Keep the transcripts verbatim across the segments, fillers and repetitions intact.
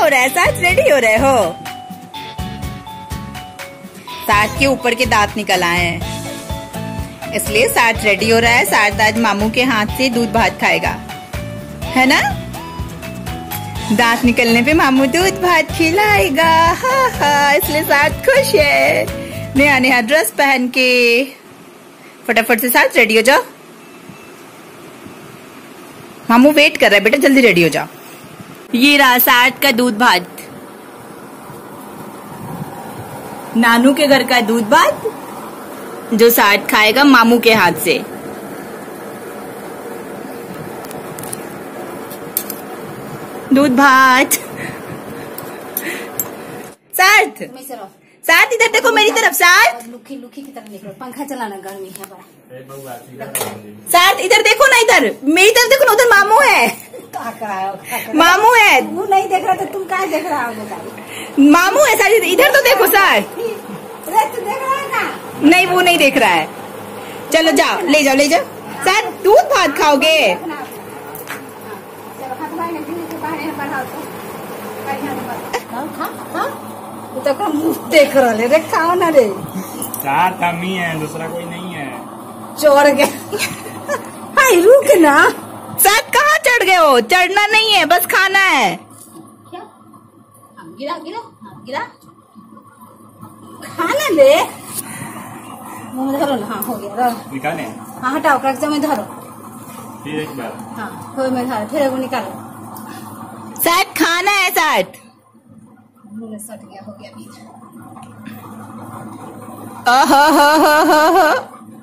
रहा है साथ? रेडी हो रहे हो? साथ के ऊपर के दांत निकल आए हैं, इसलिए साथ रेडी हो रहा है। साथ आज मामू के हाथ से दूध भात खाएगा, है ना? दांत निकलने पे मामू दूध भात खिलाएगा, हा हा। इसलिए साथ खुश है। नया नया ड्रेस पहन के फटाफट से साथ रेडी हो जाओ। मामू वेट कर रहा है बेटा, जल्दी रेडी हो जाओ। ये रहा साथ का दूध भात, नानू के घर का दूध भात जो साथ खाएगा मामू के हाथ से। दूध भात। साथ साथ इधर देखो मेरी तरफ। साथ लुखी लुखी की तरफ निकलो, पंखा चलाना, गर्मी है बड़ा। साथ इधर देखो ना, इधर मेरी तरफ देखो ना, उधर मामू है। क्या कराओ? मामू है। वो नहीं देख रहा तो तुम क्या देख रहा हो? मामू है साथ, इधर तो देखो साथ। तू देख रहा है ना? नहीं, वो नहीं देख रहा है। चलो जाओ, ले जाओ ले जाओ। साथ दूध भात खाओगे? तो मुँह देख रहा रे, खाओ ना रे। साथ हम ही है, दूसरा कोई नहीं है। चढ़ गया। हाय रुक ना। साथ कहाँ चढ़ गए हो? चढ़ना नहीं है, बस खाना है। क्या? हाँ, गिरा गिरा हाँ, गिरा खाना ले। मुँह धरो ना। हाँ हो गया, निकाले। हाँ हटाओ, रख में धरो। फिर एक बार। हाँ कोई में धरो, फिर वो निकालो। साथ खाना है साथ। मुँह में सट गया, हो गया बीज। ओहो हो हो हो हो।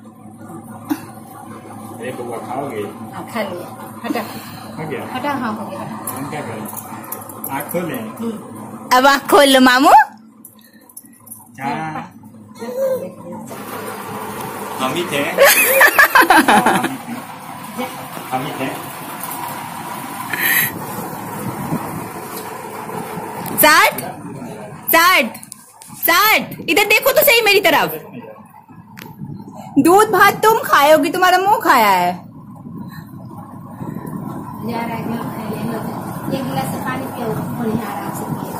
एक बुआ खाओगे? हाँ खा लिया, हटा हो गया। हटा। हाँ हो गया, हटा। हम क्या करें? आँख खोलें। अब आँख खोल लो मामू। हाँ। हम ही थे। हम ही थे। साठ साठ साठ इधर देखो तो सही मेरी तरफ। दूध भात तुम खाओगी, तुम्हारा मुंह खाया है। एक गिलास से पानी पियो, बढ़िया आराम से पियो।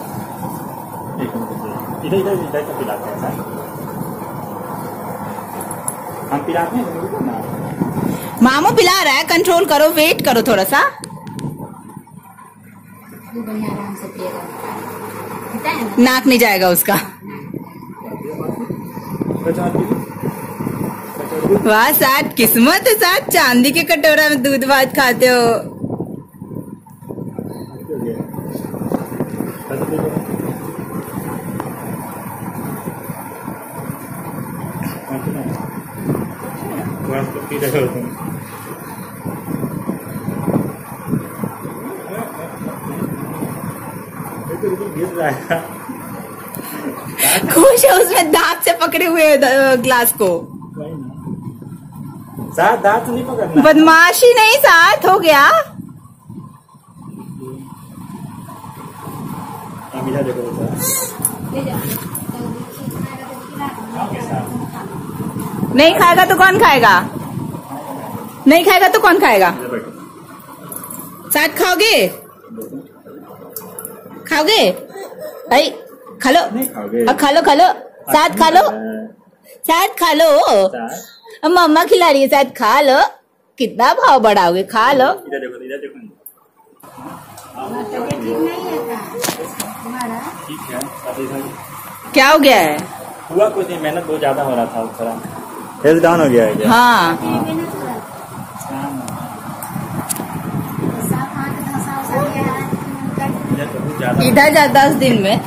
इधर इधर इधर तो पिलाते हैं साथ। हम पिलाते हैं ना। मामू पिला रहा है, कंट्रोल करो, वेट करो थोड़ा सा। बढ़िया आराम से पिएगा, नाक नहीं जाएगा उसका। वाह साथ, किस्मत है साथ, चांदी के कटोरा में दूध भात खाते हो। खुश है उसमें, दांत से पकड़े हुए ग्लास को। साथ दांत नहीं पकड़ना। बदमाशी नहीं साथ, हो गया। नहीं खाएगा तो कौन खाएगा? नहीं खाएगा तो कौन खाएगा? साथ खाओगे? खाओगे? भाई खा लो, अब खा लो खा लो, साथ खा लो, साथ खा लो। मम्मा खिला रही है, साथ खा लो। कितना भाव बढ़ाओगे? खा लो। इधर देखो, इधर देखो। ठीक है। क्या हो गया है? हुआ कुछ नहीं, मेहनत बहुत ज्यादा हो रहा था, थोड़ा हेल्थ डाउन हो गया है क्या? हाँ, इधर जा दस दिन में।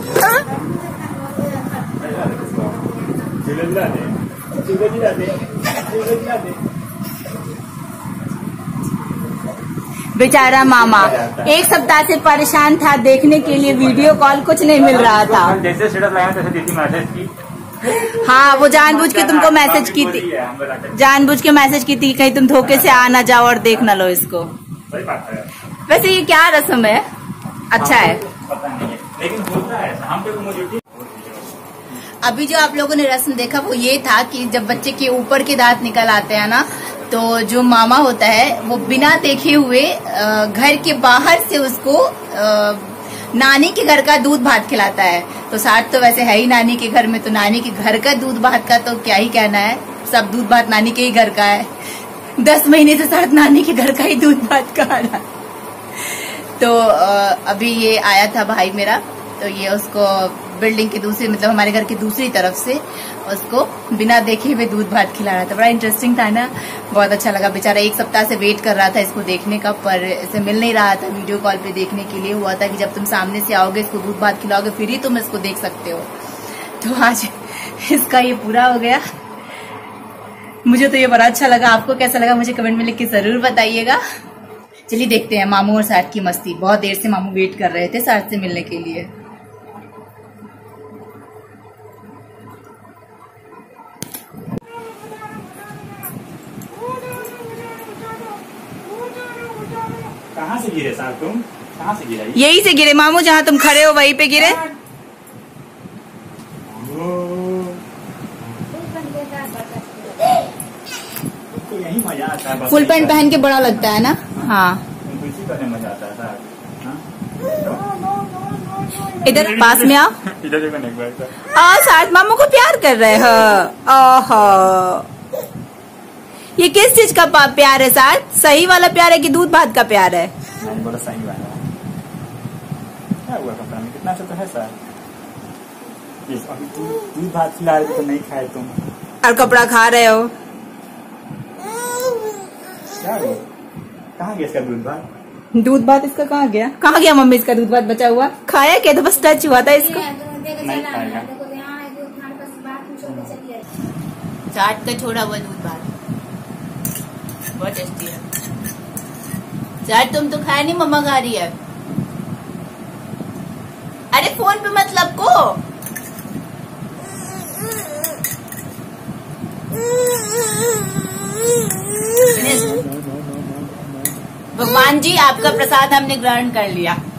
बेचारा मामा एक सप्ताह से परेशान था, देखने के लिए वीडियो कॉल कुछ नहीं मिल रहा था। जैसे स्टेटस लगाया तैसे दीदी मैसेज की। हाँ, वो जानबूझ के तुमको मैसेज की थी, जानबूझ के मैसेज की थी कहीं तुम धोखे से आ ना जाओ और देख ना लो इसको। वैसे ये क्या रस्म है? अच्छा है, पता नहीं है, लेकिन होता है हम पे मुझे। अभी जो आप लोगों ने रस्म देखा वो ये था कि जब बच्चे के ऊपर के दांत निकल आते हैं ना, तो जो मामा होता है वो बिना देखे हुए घर के बाहर से उसको नानी के घर का दूध भात खिलाता है। तो साठ तो वैसे है ही नानी के घर में, तो नानी के घर का दूध भात का तो क्या ही कहना है, सब दूध भात नानी के ही घर का है। दस महीने से साठ नानी के घर का ही दूध भात खा रहा। तो अभी ये आया था भाई मेरा, तो ये उसको बिल्डिंग के दूसरी मतलब हमारे घर की दूसरी तरफ से उसको बिना देखे हुए दूध भात खिला रहा था। बड़ा इंटरेस्टिंग था ना, बहुत अच्छा लगा। बेचारा एक सप्ताह से वेट कर रहा था इसको देखने का, पर इसे मिल नहीं रहा था। वीडियो कॉल पे देखने के लिए हुआ था कि जब तुम सामने से आओगे इसको दूध भात खिलाओगे फिर ही तुम इसको देख सकते हो। तो आज इसका ये पूरा हो गया। मुझे तो ये बड़ा अच्छा लगा। आपको कैसा लगा मुझे कमेंट में लिख के जरूर बताइएगा। चलिए देखते हैं मामू और साठ की मस्ती। बहुत देर से मामू वेट कर रहे थे साठ से मिलने के लिए। कहाँ से गिरे साहब तुम? कहाँ से गिरा? यही से गिरे मामू, जहाँ तुम खड़े हो वहीं पे गिरे। तो यही मजा आता है। फुल पैंट पहन के बड़ा लगता है ना। हाँ इसी करने मजा आता है साहब। इधर पास में आओ। इधर देखो एक बार। आ साठ मामू को प्यार कर रहे हो। ओहो, ये किस चीज का प्यार है साठ? सही वाला प्यार है कि दूध भात का प्यार है? नहीं बोला सही वाला। क्या हुआ कपड़ा में? कितना सा तो है सर। अभी तुम दूध भात खिला रहे तो नहीं खाए तुम, और कपड़ा खा रहे हो। क्या हुआ? कहाँ गया इसका दूध भात? दूध भात इसका कहाँ गया? कहाँ गया मम्मी इसका दूध भात बचा हुआ? खाया क्या? तो बस टच हुआ था इसको। नहीं खाएगा। चाट का छोड़ा हुआ दूध भात बहुत टेस्टी है। चाट तुम तो खाया नहीं, मम्मा खा रही है। अरे फोन पे मतलब को भगवान जी आपका प्रसाद हमने ग्रहण कर लिया।